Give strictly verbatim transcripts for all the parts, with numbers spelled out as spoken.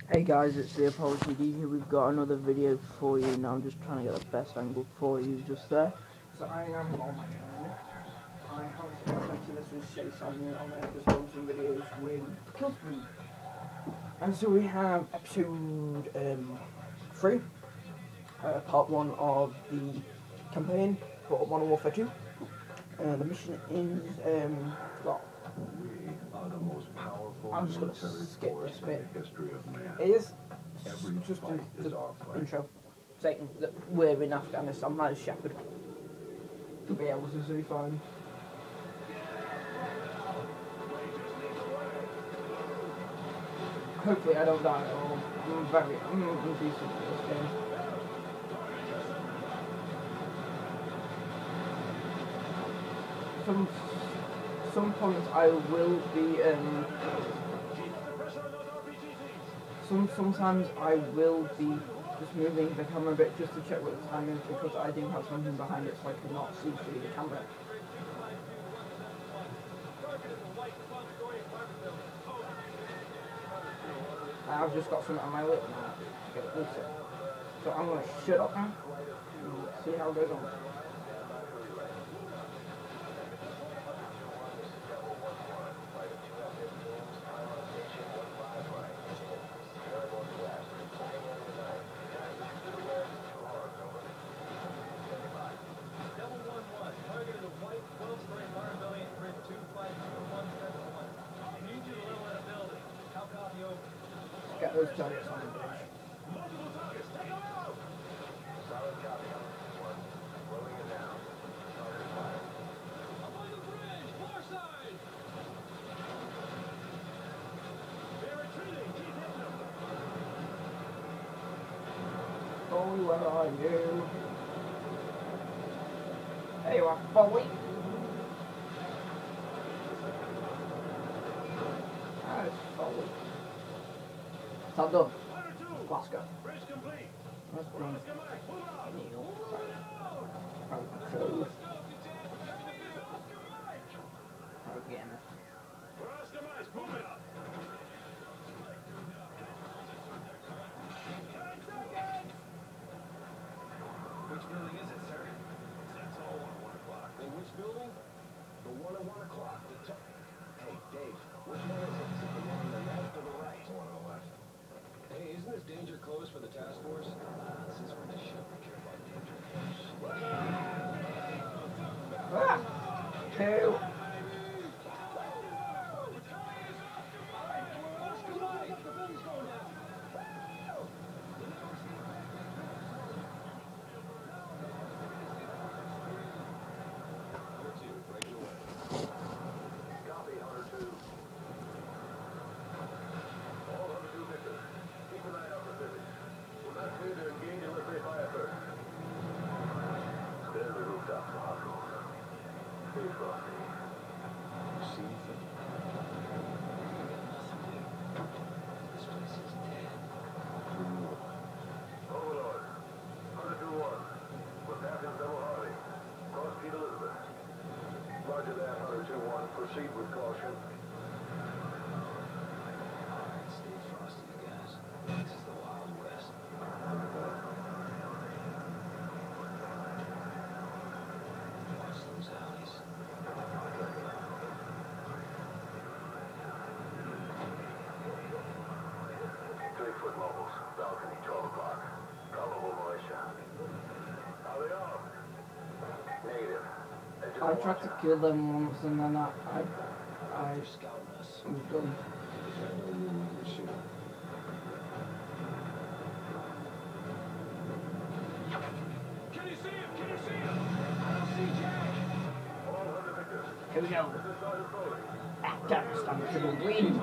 Hey guys, it's the Apology D here. We've got another video for you. Now I'm just trying to get the best angle for you just there. So I am on my own. I haven't expected this with Chase on here. I'm going to just film some videos with Killspoon. And so we have episode um, three, uh, part one of the campaign for Modern Warfare two. Uh, the mission is, um, well, I'm just going to skip this bit. It is just the, the intro saying that we're in Afghanistan. That is Shepard. You'll be able to see fine. Hopefully I don't die at all. I'm very, I'm decent at this game. Some, some points I will be, um, some, sometimes I will be just moving the camera a bit just to check what the time is, because I do have something behind it so I cannot see through the camera. I've just got something on my lip now to get it looser. So I'm going to shut up now and see how it goes on. Get those targets on the bridge. Bowie, where are you? There you are, Bowie. That's Bowie. It's all done. Glasgow. That's done. Neil. Pro. Again. Which building is it, sir? That's all on one o'clock. Hey, which building? The one at one o'clock. Hey, Dave, which one is it? The one on the left or the right? The one on the left. Hey, isn't this danger close for the task force? Uh, since we're in the ship, we care about danger close. Ah! Two. Roger that, Hunter two one. Proceed with caution. Stay frosty, you guys. This is the Wild West. Watch those alleys. Three-foot mobiles. Balcony, twelve o'clock. Probable militia. Are they armed? Negative. I tried to kill them once and then I, I, I They're scouting us. was done. There's no room we can shoot. Can you see him? Can you see him? I don't see Jack. All Hunter Victor. Here we go. This is Sergeant Foley. Afghanistan to the win.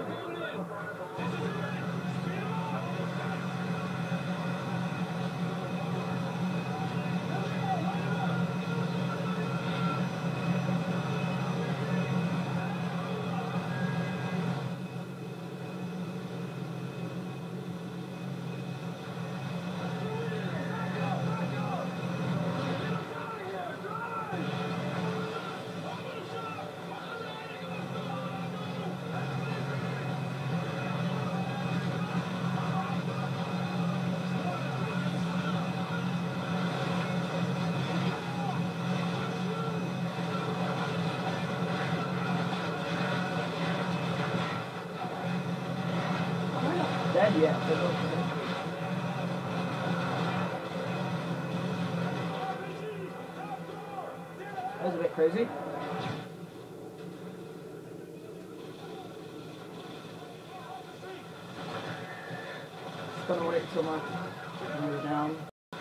Yeah, yeah. That was a bit crazy. Just gonna wait till my computer's down.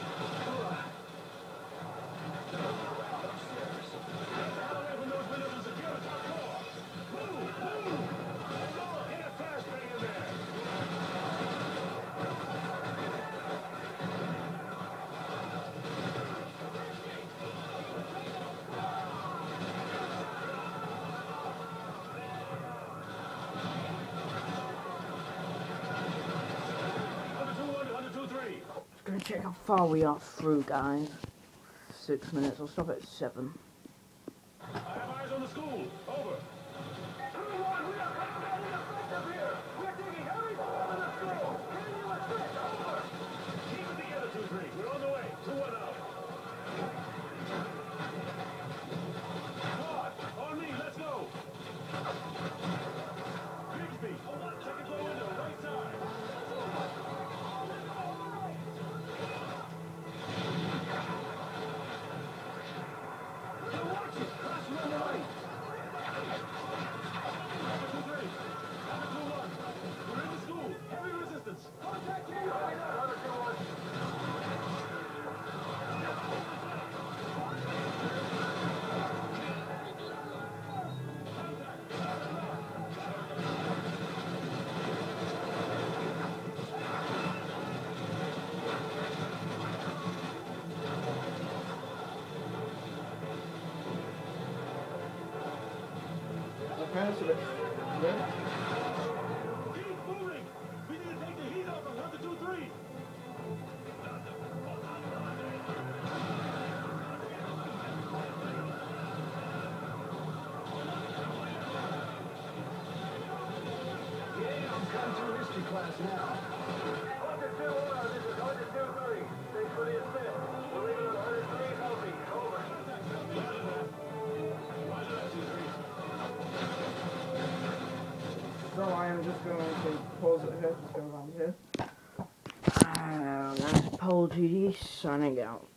Gonna check how far we are through, guys. Six minutes. I'll stop at seven. I have eyes on the school. Over. Everyone, we are combating a threat up here. We're taking every form in the school. Can you assist? Over. Keep it together, two three. We're on the way. two one out. Squad, on me. Let's go. Grigsby, second floor window, right side. Okay, so that's good. Keep moving! We need to take the heat off of one to two three! Yeah, I'm coming through history class now. Hunter two one, this is Hunter two three. Thanks for the assist. We're leaving on Hunter three healthy. Over. So I am just going to pause it here, just go around here. Uh, that's Paul G D signing out.